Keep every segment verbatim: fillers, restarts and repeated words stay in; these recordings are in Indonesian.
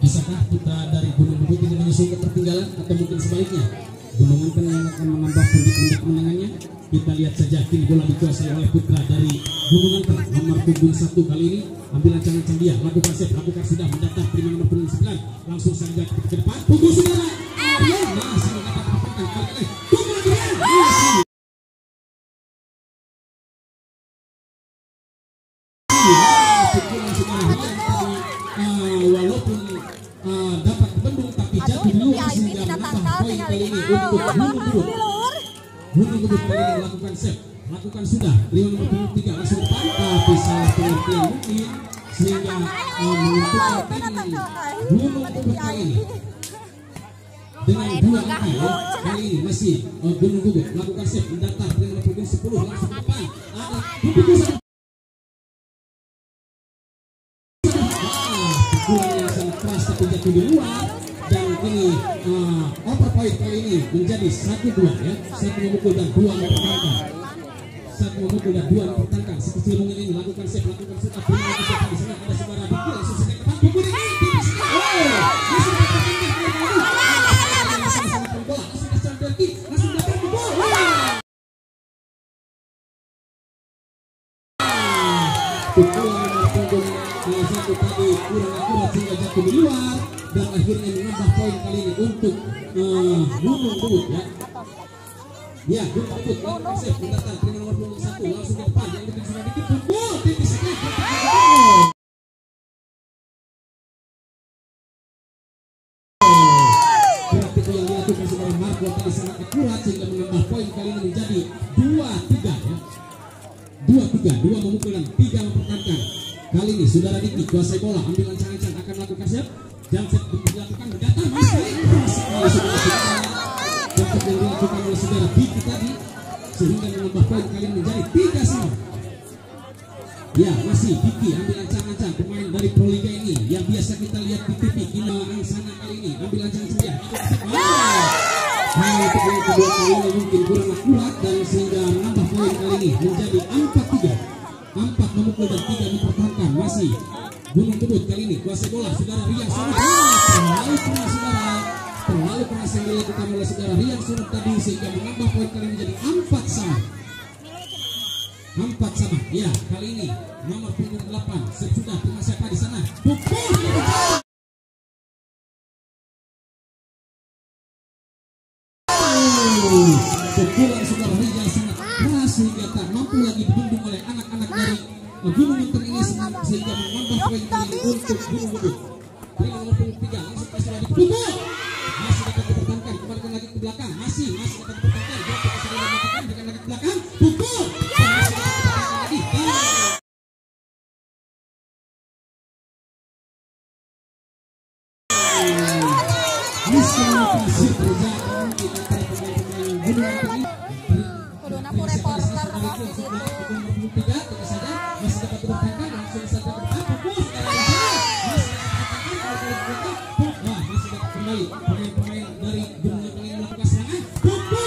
Bisakah kita dari Gunung Bubut ini menyusul ketertinggalan atau mungkin sebaliknya? Gunung Nganteng yang akan menambah pundi-pundi kemenangannya. Kita lihat saja, kini bola dikuasai oleh putra dari Gunung Nganteng nomor punggung satu kali ini. Ambil ancang-ancang dia, lakukan set, lakukan sudah mendatang terima nomor punggung sembilan. Langsung saja ke depan, punggung sembilan. Aryan masih mendapat kemenangan kali ini. Punggung Aryan masih. Pukulan saudara Rian tadi uh, walaupun uh, dapat dibendung tapi jatuh di luar sehingga menambah poin kali ini untuk Gunung Bubut. Gunung Bubut kali ini melakukan set, lakukan sudah terima nomor punggung tiga langsung depan tapi salah pengertian mungkin sehingga uh, menentukan tim Gunung Bubut kali ini dengan dua angka ya. Kali ini masih uh, Gunung Bubut melakukan set mendatar terima nomor punggung sepuluh langsung ke depan ada pukulan pukulan yang sangat keras tapi jatuh di luar dan kini uh, over point kali ini menjadi satu dua ya, satu memukul dan dua mempertahankan, satu memukul dan dua mempertahankan. Sekecil mungkin ini lakukan set, lakukan set, tapi di sana ada saudara Diki langsung sedang depan pukul ini tipis sekali. Oh, masih dapat tinggi bola, langsung dapat bola, langsung dapat Diki, langsung dapat bola. Pukulan punggung salah satu tadi kurang akurat sehingga jatuh di luar dan akhirnya menambah poin kali ini untuk uh, Gunung Bubut ya. Ya, Gunung Bubut lakukan set mendatang terima nomor punggung satu langsung ke depan yang lebih sudah dikit pukul tipis sekali. Gerak itu yang dilakukan saudara Marco tadi sangat akurat sehingga menambah poin kali ini menjadi dua tiga ya. dua tiga, dua memukul dan tiga mempertahankan. Kali ini saudara Diki kuasai bola, ambil ancang-ancang akan melakukan set, jam set dilakukan mendatang masih sekali saudara untuk yang dilakukan oleh saudara Diki tadi sehingga menambah poin kali ini menjadi tiga sama. Ya masih Diki ambil ancang-ancang pemain dari Proliga ini yang biasa kita lihat di T V. Kina Angsana kali ini ambil ancang-ancang ya. Nah untuk yang kedua kali ini mungkin kurang akurat dan sehingga menambah poin kali ini menjadi empat tiga. Empat memukul dan tiga mempertahankan. Masih Gunung Bubut kali ini kuasai bola saudara Rian Sunut. Terlalu keras saudara, terlalu keras yang dilakukan oleh saudara Rian Sunut tadi sehingga menambah poin kali ini menjadi empat sama. Empat sama. Ya kali ini nomor punggung delapan sudah dengan siapa di sana? Pukul. Pukulan saudara Rian sangat keras sehingga tak mampu lagi dibendung oleh anak-anak dari Gunung Nganteng ini sehingga menambah poin kali ini untuk Gunung Bubut. Terima nomor punggung tiga langsung ke saudara Diki. Pukul. Masih dapat dipertahankan, kembalikan lagi ke belakang. Masih masih dapat dipertahankan. Jatuh ke saudara melakukan dengan lagi ke belakang. Pukul. Masih dapat dipertahankan lagi. Miskomunikasi terjadi di antara pemain-pemain Gunung Nganteng ini. Kuduna ku reporter kok di situ. tiga tentu saja masih dapat dipertahankan langsung saja ke depan pukul masih dapat dipertahankan wah masih dapat kembali pemain-pemain dari Gunung Nganteng yang melakukan serangan pukul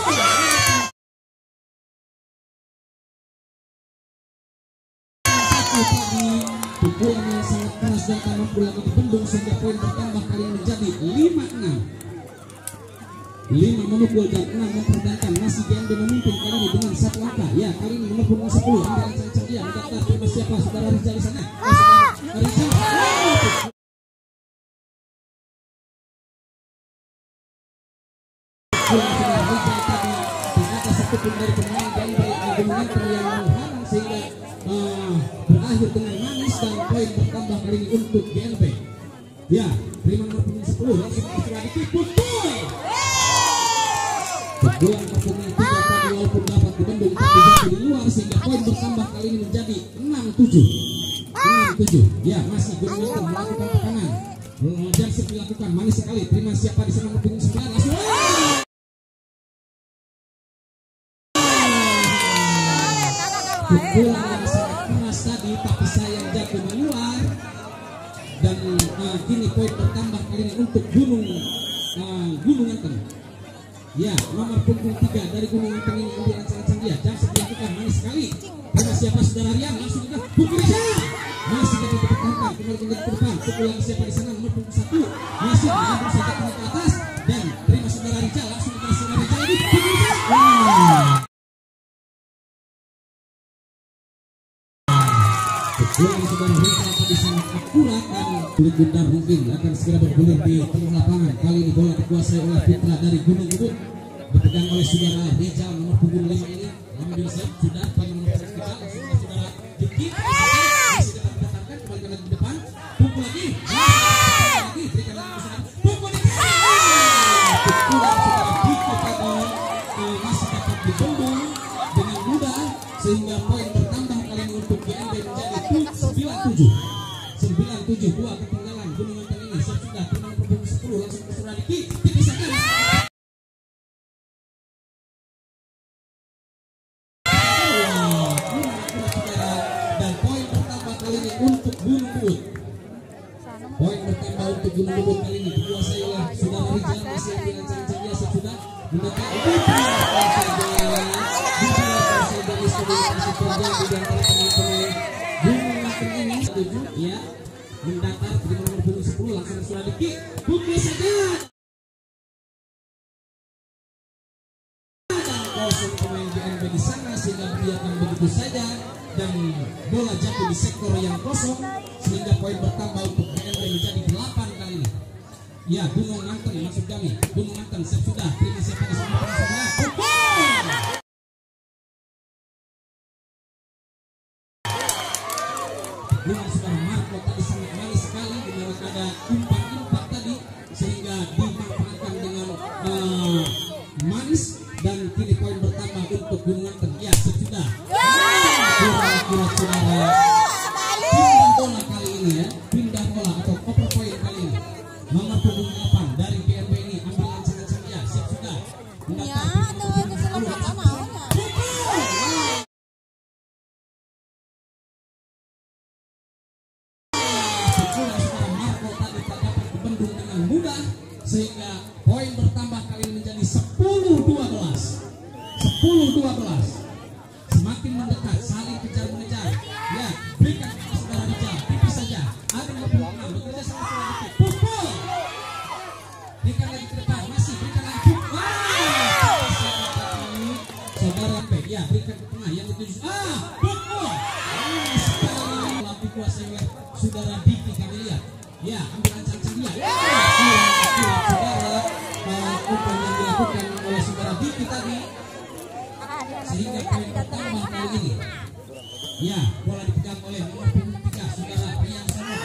satu tadi pukulan yang sangat keras dan tak mampu lagi dibendung sehingga poin bertambah kali ini menjadi lima enam. lima memukul dan enam mempertahankan. Masih G M B memimpin kali ini dengan satu angka. Ya kali ini nomor punggung sepuluh ambil ancang-ancang dia mendaftar terima siapa saudara Rizal di sana. Rizal. Saudara Rizal tadi tak ada satupun dari pemain G M B Gunung Nganteng yang menghalang sehingga uh, berakhir dengan manis dan poin bertambah kali ini untuk G M B. Ya terima nomor punggung sepuluh langsung ke saudara Diki pukul. Pukulan perpuluhan tiga tadi walaupun dapat dibendung tapi jatuh di luar sehingga poin bertambah kali ini menjadi enam tujuh. enam tujuh. Ya masih Gunung Nganteng melakukan tekanan. Jansip dilakukan manis sekali. Terima siapa di sana punggung sembilan langsung. Pukulan yang sangat keras tadi tapi sayang jatuh di luar dan uh, kini poin bertambah kali ini untuk Gunung uh, Gunung Nganteng. Ya, nomor punggung tiga dari Gunung Nganteng ini ambil ancang-ancang dia. Jangan dilakukan manis sekali. Terima siapa saudara Rian langsung kita pukul dia. Masih dapat dipertahankan kembali ke depan. Pukul ulang siapa di sana nomor punggung satu masih mengambil saja ke atas dan terima saudara Rijal langsung ke saudara Rijal lagi. Pukulan saudara Rijal tadi sangat akurat dan kulit bundar mungkin akan segera bergulir di tengah lapangan. Kali ini bola dikuasai oleh putra dari Gunung Ubud, dipegang oleh saudara Rijal nomor punggung lima ini. Lama juga siap sudah pada nomor Rijal langsung ke saudara Diki. Masih dapat didaftarkan kembali ke depan. Pukul lagi. Lagi berikan lagi saudara. Pukul lagi. Pukulan saudara Diki tadi masih dapat dibendung dengan mudah sehingga poin bertambah kali ini untuk G N B menjadi sembilan tujuh. sembilan tujuh dua ketinggalan Gunung Anten ini. Sudah ke nomor punggung sepuluh langsung ke saudara Diki. Diki saja. Untuk Gunung Ubud, poin bertambah untuk Gunung Ubud kali ini dikuasai oleh saudara Rijal masih dengan cara biasa sudah mendekat dibiarkan saja stabilitas terjadi di antara pemain-pemain Gunung Anten ini tujuh ya mendatar di nomor punggung sepuluh langsung sudah Diki pukul saja dan kosong pemain G N B di sana sehingga biarkan begitu saja dan bola jatuh di sektor yang kosong sehingga poin bertambah untuk G N B menjadi delapan kali ini. Ya, Gunung Anten maksud kami. Gunung Anten siap sudah. Terima siapa di sana saudara. Gunung saudara Marco tadi sangat manis sekali di mana ada umpan-umpan tadi sehingga dimanfaatkan dengan uh, manis dan kini poin bertambah untuk Gunung Anten. Ya, siap sudah. Kira-kira saudara pindah bola kali ini ya, pindah bola atau oper poin kali ini nomor punggung delapan dari G N B ini ambil lancangan saja siap sudah ya ada itu sama kata maunya pukulan saudara Marco tadi tak dapat dibendung dengan mudah sehingga poin bertambah kali ini menjadi sepuluh dua belas sepuluh dua belas. Semakin mendekat saling kejar mengejar ya berikan kepada saudara Rijal tipis saja ada lima puluh enam bekerja sama saudara Diki pukul berikan lagi ke depan masih berikan lagi pukul saudara P ya berikan ke tengah yang dituju ah pukul sekali bola dikuasai oleh saudara Diki kami lihat ya ambil ancang-ancang dia ya saudara umpan yang dilakukan oleh saudara Diki tadi sehingga poin pertambah kali ini ya bola dipegang oleh nomor punggung tiga saudara Rian Sono.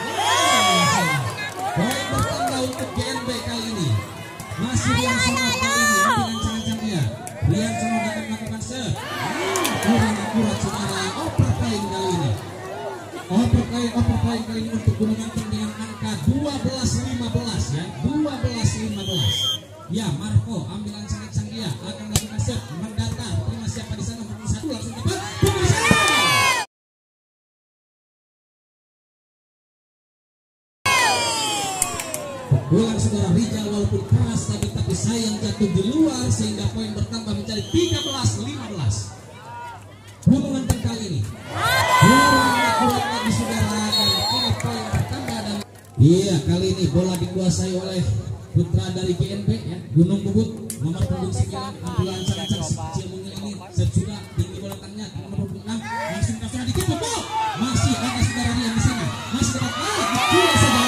Poin bertambah untuk G N B kali ini masih Rian Sono kali ini ambil ancang-ancang dia Rian Sono dapat melakukan set kurang akurat saudara oper poin kali ini oper poin oper poin kali ini untuk Gunung Anten dengan angka dua belas lima belas ya dua belas lima belas ya Marco ambil ancang-ancang dia akan melakukan set mendatar terima siapa di sana pukul satu langsung dapat pukul satu pukulan saudara Rijal walaupun keras tadi tapi sayang jatuh di luar sehingga poin bertambah menjadi tiga belas lima belas. Gunung Anten kali ini kurang akurat lagi saudara dan kini poin bertambah dan iya kali ini bola dikuasai oleh putra dari G N B ya Gunung Ubud nomor punggung sembilan ambil ancang-ancang sekecil mungkin ini sudah tinggi bola tengahnya nomor punggung enam langsung ke saudara Diki pukul masih ada saudara Rian di sini masih dapat ah dua saja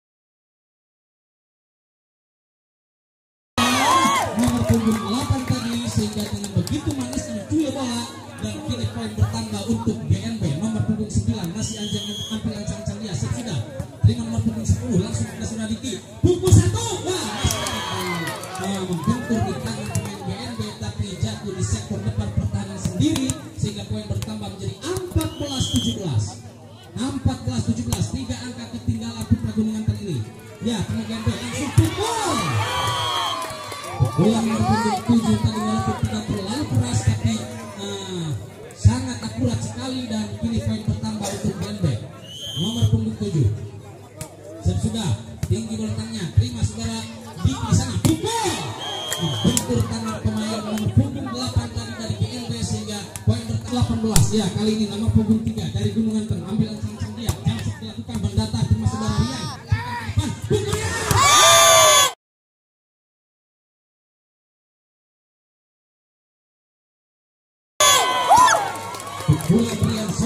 nomor punggung delapan tadi sehingga dengan begitu manis mencuil bola dan kini poin bertambah untuk G N B nomor punggung sembilan masih anjang ambil ancang-ancang dia sudah terima nomor punggung sepuluh langsung ke saudara Diki pukul satu wah mengbentur di tangan pemain G N B tapi jatuh di sektor depan pertahanan sendiri sehingga poin bertambah menjadi empat belas tujuh belas empat belas tujuh belas tiga angka ketinggalan putra Gunung Anten ini ya pemain G N B langsung pukul pukulan nomor punggung tujuh tadi walaupun tidak terlalu keras tapi uh, sangat akurat sekali dan kini poin bertambah untuk G N B nomor punggung tujuh siap sudah tinggi bola tengahnya terima saudara Diki sana pukul bentur tangan pemain nomor punggung delapan tadi dari G N B sehingga poin bertambah delapan belas ya kali ini nomor punggung tiga dari Gunung Anten ambil ancang-ancang dia jangan dilakukan mendatar terima saudara Rian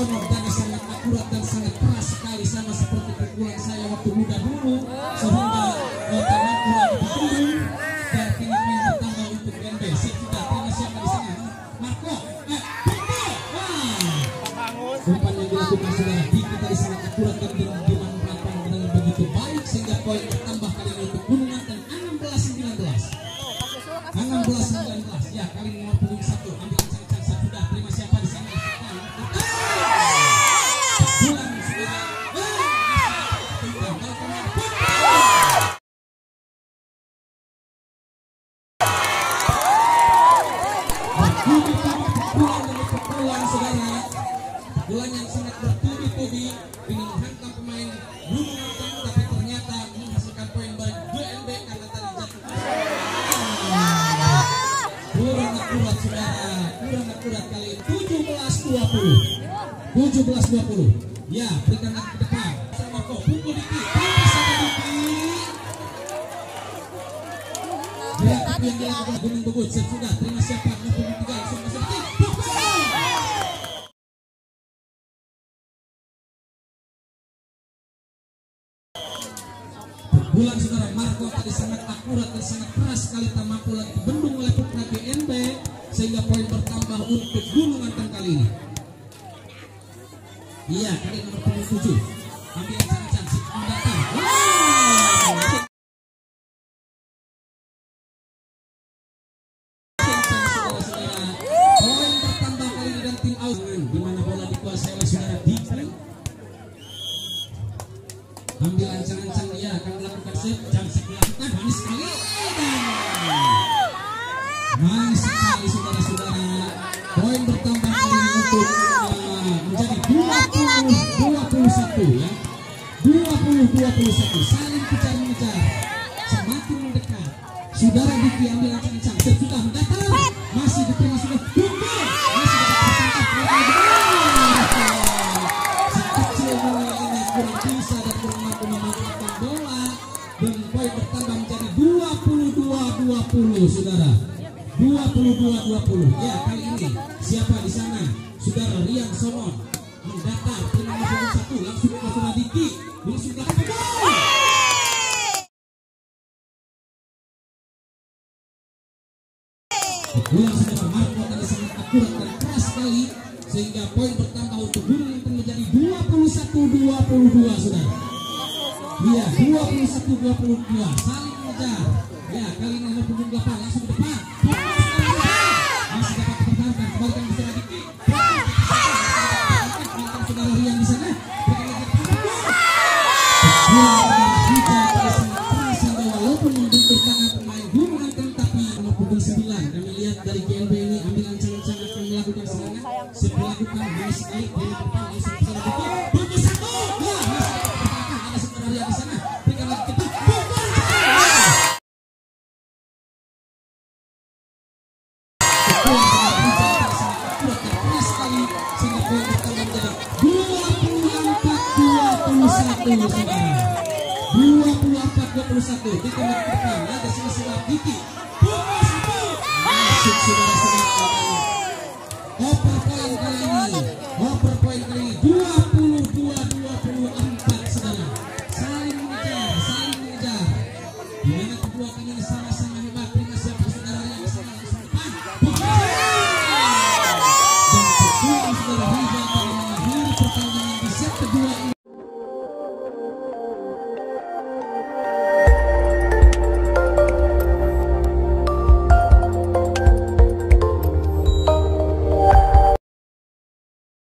Somon tadi sangat akurat dan sangat keras sekali, sama seperti pukulan saya waktu muda dulu, sehingga tangan kurang dibendung dan kini poin bertambah untuk G N B. Sudah terima siapa di sana? Marco, eh, Marco, wah, umpan yang dilakukan saudara Diki tadi sangat akurat dan dimanfaatkan dengan begitu baik sehingga poin bertambah kali ini untuk Gunung Anteng enam belas sembilan belas. enam belas sembilan belas. Ya, kali ini nomor punggung satu ambil cancang sudah terima siapa di sana? Bulan sudah. Pukulan demi pukulan saudara, pukulan yang sangat bertubi-tubi ingin menghantam pemain Gunung Anteng, tapi ternyata menghasilkan poin bagi G N B karena tadi jatuh. Kurang akurat saudara, kurang akurat kali ini. tujuh belas dua puluh. tujuh belas dua puluh. Ya, berikan lagi ke depan. Sama kok pukul Diki. Sama Diki. Ya, tapi yang dilakukan Gunung Bogor sudah terima siapa? Nomor tiga langsung masuk Diki. Bulan saudara Marco tadi sangat akurat dan sangat keras sekali, tak mampu lagi dibendung oleh putra G N B sehingga poin bertambah untuk Gunung Anteng kali ini. Iya, kali nomor punggung tujuh ambil cancang si datang. Saudara-saudara, poin bertambah kali ini dan tim out di mana bola dikuasai oleh saudara Diki. Ambil ancang-ancang dia akan melakukan set, jam set dilakukan manis sekali, manis sekali saudara-saudara. Poin bertambah kali ini untuk uh, menjadi dua puluh satu ya, dua puluh dua puluh satu, saling kejar mengejar, semakin mendekat. Saudara Diki ambil ancang-ancang, set sudah mendatang, masih diterima sudah pukul, masih dapat tertangkap. Si kecil mulai ini kurang bisa dan kurang mampu memanfaatkan bola dan poin bertambah menjadi dua puluh dua dua puluh saudara, dua puluh dua dua puluh. Ya, kali ini siapa di sana? Saudara Rian Somon mendatar terima nomor satu langsung ke saudara Diki, langsung ke gol. Pukulan saudara Marco tadi sangat akurat dan keras sekali sehingga poin bertambah untuk Gunung Anteng menjadi dua puluh satu dua puluh dua saudara. Iya, dua puluh satu dua puluh dua, saling mengejar. Ya, kali ini nomor punggung delapan langsung ke depan. Masih dapat dipertahankan, kembalikan ke saudara Diki. Kembalikan saudara Rian di sana. Walaupun membentur tangan pemain Gunung Anteng, tapi nomor punggung sembilan kami lihat dari G N B ini ambil ancang-ancang akan melakukan serangan. Seperlakukan manis sekali dari depan langsung ke saudara Diki. Pukul satu. Wah, masih dapat dipertahankan, ada saudara Rian di sana. Berikan lagi ke depan. dua puluh empat dua puluh satu di tempat depan ada saudara Diki. Pukul satu. Masuk saudara-saudara. Oper poin kali ini. Oper